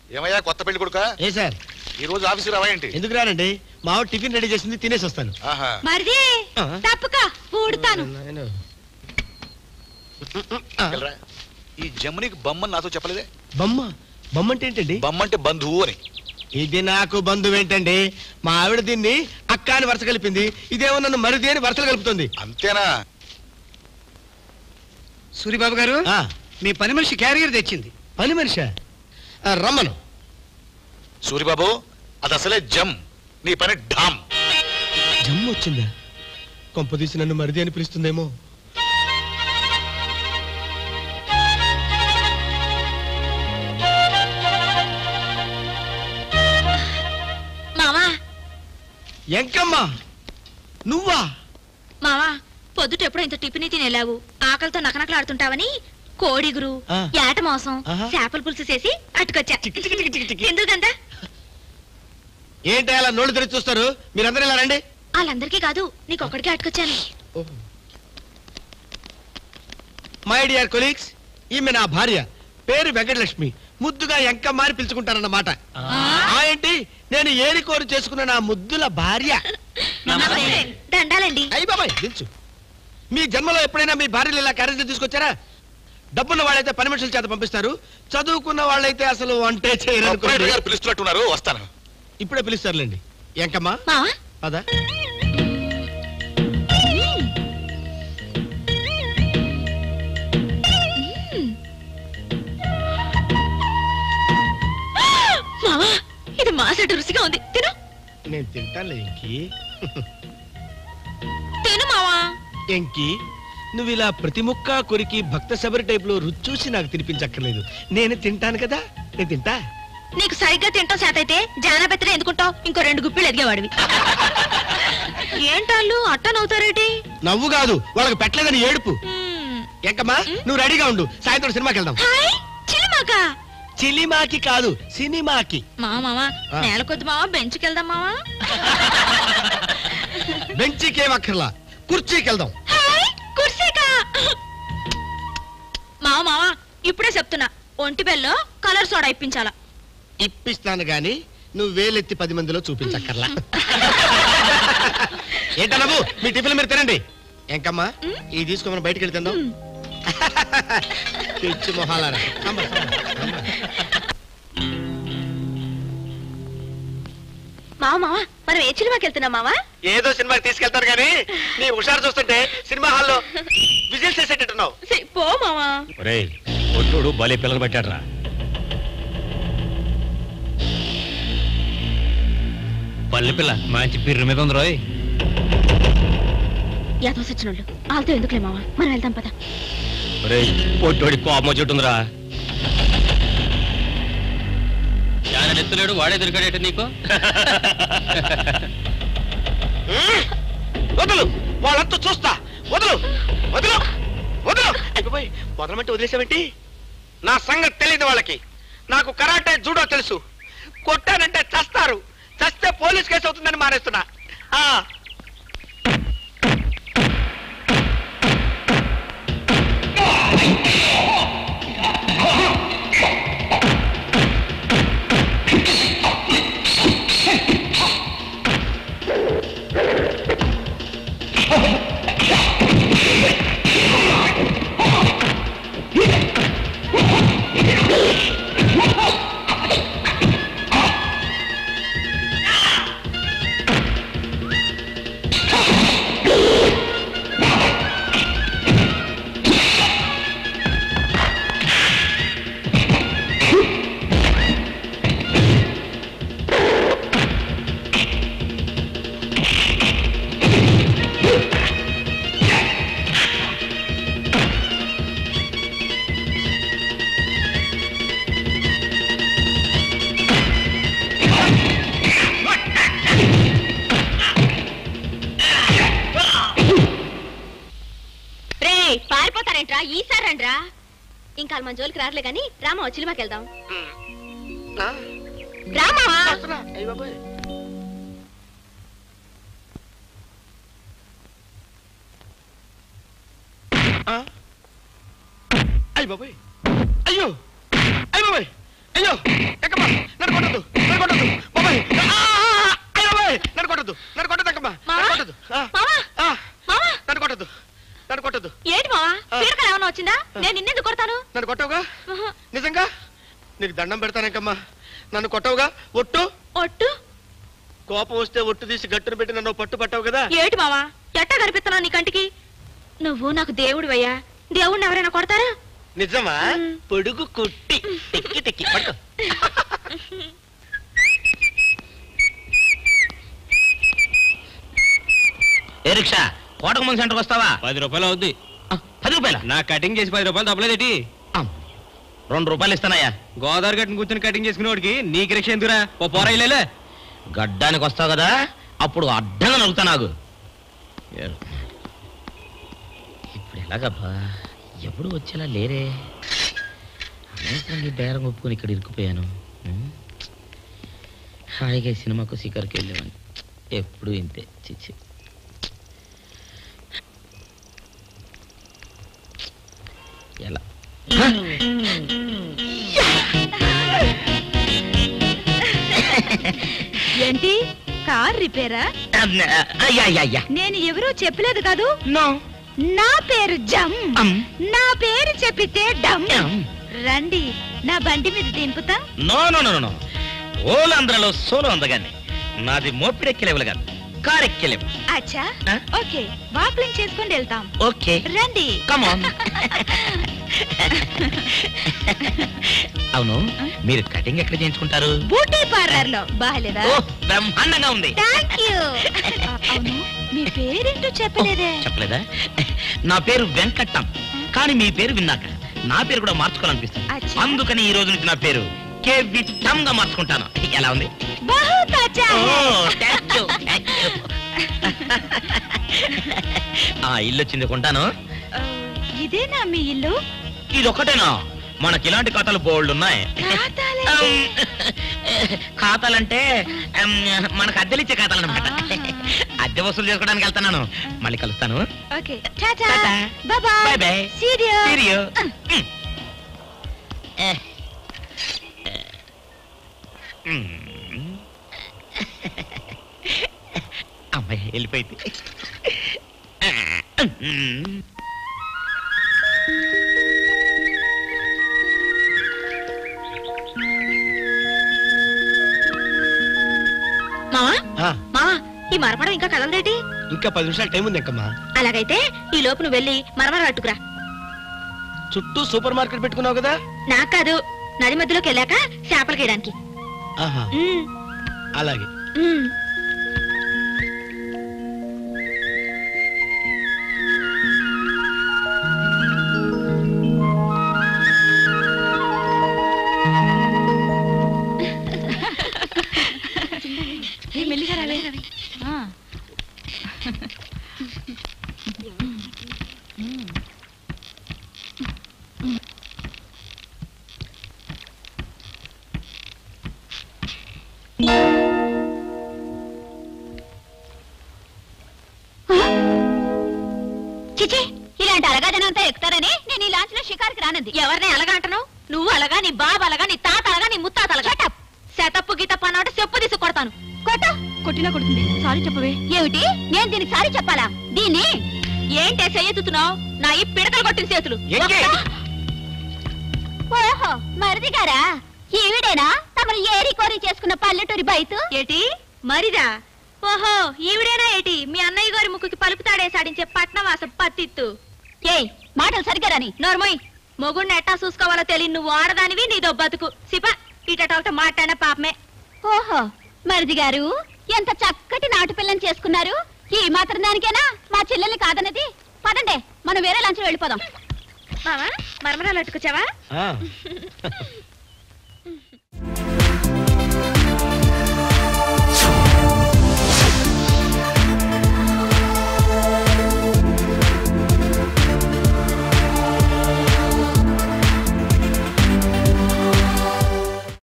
ఏమయ్యా కొత్త పెళ్లి కొడుకా? ఏ సార్ ఈ రోజు ఆఫీసు రావాయంటి? ఎందుకు రానండి? మా టిఫిన్ రెడీ చేసింది, తినేసి వస్తాను. ఈ జమునికి బొమ్మని నాతో చెప్పలేదే? బొమ్మ అంటే ఏంటండి? బొమ్మ అంటే బంధువు అని. ఇది నాకు బంధువు ఏంటండి? మా ఆవిడ దీన్ని అక్క అని వరుస కలిపింది, ఇదేమో నన్ను మరిది అని వరుసలు కలుపుతుంది. అంతేనా? సూరిబాబు గారు, మీ పని మనిషి క్యారియర్ తెచ్చింది. పని మనిషి రమ్మను. సూరిబాబు, అది అసలే జమ్, నీ పని ఢామ్. జమ్ వచ్చిందా? కొంపదీసి నన్ను మరిది అని పిలుస్తుందేమో. ఎంకమ్మా, నువ్వా? మావా, పొద్దుట ఎప్పుడో ఇంత టిఫిన్ తినేలావు, ఆకలితో నకనకలాడుతుంటావని కోడిగురు, ఏట మోసం, చేపల పులుసు చేసి అట్టుకొచ్చా. ఎందుకంతా ఏంటి అలా నోళ్ళు తెరిచి చూస్తారు? మీరందరూ ఇలా రండి. వాళ్ళందరికీ కాదు, నీకొక్కడికే అట్టుకొచ్చాను. మై డియర్ కొలీగ్స్, ఈమె నా భార్య, పేరు వెంకటలక్ష్మి. ముద్దుగా ఎంకమ్మ అని పిలుచుకుంటారన్నమాట. ఏంటి, నేను ఏరికోరు చేసుకున్న నా ముద్దుల భార్య. దండాలండి. అయ్యి బాబాయ్ దించు. మీ జన్మలో ఎప్పుడైనా మీ భార్యలు ఇలా క్యారేజ్ తీసుకొచ్చారా? డబ్బున్న వాళ్ళైతే పని మనుషుల చేత పంపిస్తారు, చదువుకున్న వాళ్ళైతే అసలు వంటే చేయరు. పిలుస్తున్నట్టున్నారు, వస్తాను. ఇప్పుడే పిలుస్తారులేండి. ఎంకమ్మా అదా? ఇది మాసట రుచిగా ఉంది, తిను. నేను తింటానులే ఎంకి. తిను మావా. ఎంకి, నువ్వు ఇలా ప్రతి ముక్క కొరికి భక్త శబరి టైప్ లో రుచి చూసి నాకు తినిపించక్కర్లేదు. నేను తింటాను కదా, నేను తింటా. నీకు సరిగ్గా తింటావు చేతైతే జానబెత్తనే ఎందుకుంటావు? ఇంకో 2 గుప్పిలు ఎదిగేవాడివి. ఏంటాళ్ళు అట్ట నవ్వుతారేటి? నవ్వు కాదు, వాళ్ళకి పెట్టలేదని ఏడుపు. ఎంకమ్మా, నువ్వు రెడీగా ఉండు, సాయంత్రం సినిమాకి వెళ్దాం. చిలిమాకి కాదు, సినిమాకి. మావా, నేల కొద్ది మావా, బెంచ్కి వెళ్దాం మావా. బెంచికేం అక్కర్లా, కుర్చీకి వెళ్దాం. మావా, ఇప్పుడే చెప్తున్నా, ఒంటి బెల్లో కలర్ సోడా ఇప్పించాలా? ఇప్పిస్తాను గాని నువ్వు వేలెత్తి 10 మందిలో చూపించక్కర్లా. ఏంటా నవ్వు? మీ టిఫిన్ మీరు తినండి. ఎంకమ్మా, ఇది తీసుకోమని బయటకు వెళ్తాం. పిచ్చి మొహాలారా. మావా, మనం ఏ సినిమాకి వెళ్తున్నాం మావా? ఏదో సినిమాకి తీసుకెళ్తారు కానీ నీ హుషారు చూస్తుంటే సినిమా హాల్లో విజిల్ చేసేటట్టున్నావు. పో మావా. ఒట్టుడు భలే పిల్లలు పెట్టాడ్రా. పల్లె పిల్ల మంచి పిర్రు మీద ఉంది రోయ్. యాదవ సచ్చినోళ్ళు వాళ్ళతో ఎందుకులే మావా, మనం వెళ్దాం పద. పొట్టోడి కోపం వచ్చేట్టుందిరా. ఆయన నెత్తలేడు, వాడే దొరికాడేట నీకు. వదలు, వాళ్ళంతా చూస్తా. వదలు వదలు వదలు. అయిపోయి వదలమంటే వదిలేసావేంటి? నా సంగతి తెలియదు వాళ్ళకి. నాకు కరాటే జూడో తెలుసు. కొట్టానంటే చస్తారు, చస్తే పోలీస్ కేసు అవుతుందని మానేస్తున్నా. ఈసారండ్రా ఇంకా మన జోలికి రాట్లే గాని రామా సినిమాకి వెళ్దాం. రామా అయ్య బాబాయ్, అయ్యో అయ్య బాబాయ్, అయ్యో ఎక్కమ్మా, నన్ను కొట్టద్దు, నన్ను కొట్టద్దు బాబాయ్. అయ్యో బాబాయ్, నన్ను కొట్టద్దు, నన్ను కొట్టద్దు ఎక్కమ్మా, నన్ను కొట్టద్దు, నన్ను కొట్టద్దు, నన్ను కొట్టద్దు. ఏంటి మావా పీడకలు ఏమన్నా వచ్చిందా? నేను నిన్నెందుకు కొడతాను? నన్ను కొట్టవుగా? నిజంగా నీకు దండం పెడతానక్కమ్మా. నన్ను కొట్టవుగా? ఒట్టు ఒట్టు కోపం వస్తే ఒట్టు తీసి గట్టును పెట్టి నన్ను పట్టు పట్టావు కదా. ఏటి మావా ఎట్టా కనిపిస్తున్నావు నీ కంటికి? నువ్వు నాకు దేవుడివయ్యా, దేవుడిని ఎవరైనా కొడతారా? నిజమా? పొడుగు కుట్టి తిక్కి తిక్కి పట్టు. ఏ రిక్షా కోటకు ముందు సెంటర్కి వస్తావా? 10 రూపాయలు అవుద్ది. 10 రూపాయల? నా కటింగ్ చేసి 10 రూపాయలు తప్పలేదేటి? 2 రూపాయలు ఇస్తానయ్యా. గోదావరి గట్టును కూర్చొని కటింగ్ చేసుకునేవాడికి నీకు రిక్ష ఎందుకురా? ఓ పోరా ఇల్లేలే. గడ్డానికి వస్తావు కదా, అప్పుడు అడ్డంగా నలుగుతా నాకు. ఇప్పుడు ఎలాగబ్బా, ఎప్పుడు వచ్చేలా లేరే. అనవసరంగా బేరం ఒప్పుకొని ఇక్కడ ఇరుక్కుపోయాను. హాయిగా సినిమాకు శిఖర్కి వెళ్ళేవాడిని. ఎప్పుడు ఇంతే. చిచ్చి. ఎలా ఏంటి కార్ రిపేరా? నేను ఎవరూ చెప్పలేదు కాదు. నా పేరు జమ్, నా పేరు చెప్పితే డమ్. రండి నా బండి మీద దింపుతా. నో నో నో నో, ఓలాంధ్రలో సోలో అందగాన్ని. నాది మోపిడెక్కిలేవులు కాదు, కారెక్కిలేవు. అచ్చా ఓకే, వాక్లింగ్ చేసుకొని వెళ్తాం. ఓకే రండి. Come on. అవును, మీరు కటింగ్ ఎక్కడ చేయించుకుంటారు? బ్యూటీ పార్లర్ లో. బాగాలేదా? బ్రహ్మాండంగా ఉంది. Thank you. అవును, మీ పేరేంటో చెప్పలేదే. చెప్పలేదా? నా పేరు వెంకట్టం, కానీ మీ పేరు విన్నాక నా పేరు కూడా మార్చుకోవాలనిపిస్తుంది. అందుకని ఈ రోజు నుంచి నా పేరు గా మార్చుకుంటాను. ఎలా ఉంది? ఇల్లు వచ్చింది కొంటాను. ఇదేనా మీ ఇల్లు? ఇది ఒకటేనా? మనకి ఇలాంటి ఖాతాలు బోల్డ్ ఉన్నాయి. ఖాతాలంటే మనకు అద్దెలిచ్చే ఖాతాలు అనమాట. అద్దె వసూలు చేసుకోవడానికి వెళ్తున్నాను. మళ్ళీ కలుస్తాను. Bye bye. అమ్మాయి వెళ్ళిపోయింది. ఈ మరమడం ఇంకా కదలదేటి? ఇంకా 10 నిమిషాలు టైం ఉంది ఇంకమ్మా. అలాగైతే ఈ లోపు నువ్వు వెళ్ళి మరమర అట్టుకురా. చుట్టూ సూపర్ మార్కెట్ పెట్టుకున్నావు కదా? నాకు కాదు, నది మధ్యలోకి వెళ్ళాక చేపలు గీయడానికి. అలాగే. మెల్లిగా రాలే. చిచి, ఇలాంటి అలగాజనంతా ఎక్కుతారని నేను ఈ లాంచ్ లో షికార్కి రానంది. ఎవరిని అలగా అంటున్నావు? నువ్వు అలగా, నీ బాబు అలగా, నీ తాత అలగా, నీ ముత్తాత అలగా. శతప్పు గీత పన్నోట చెప్పు తీసి కొడతాను. కొట్టినా కొడుతుంది. సారీ చెప్పవే. ఏమిటి? నేను దీనికి సారీ చెప్పాలా? దీన్ని ఏంటే చెయ్యెత్తుతున్నావు? నా ఈ పిడకలు కొట్టిన చేతులు. ఓహో, మరిది గారా? ఈవిడేనా తమను ఏరి కోరి చేసుకున్న పల్లెటూరి బయట? ఏటి మరిదా? ఓహో, ఈవిడేనా ఏటి మీ అన్నయ్య గారి ముక్కుకి పలుపుతాడే సాడించే పట్నవాసం పత్తిత్తు? ఏయ్, మాటలు సరిగ్గా రాని. నోర్మోయ్, మొగుడిని ఎట్టా చూసుకోవాలో తెలియదు నువ్వు ఆడదానివి, నీదో బతుకు. సిపా ఇటటోట మాట్లాడిన పాపమే. ఓహో, మరిది గారు ఎంత చక్కటి నాటు పిల్లని చేసుకున్నారు. ఈ మాత్రం దానికేనా మా చెల్లెల్ని కాదన్నది? పదండే, మనం వేరే లంచ్ వెళ్ళిపోదాం. మరమరాలు అట్టుకొచ్చావా?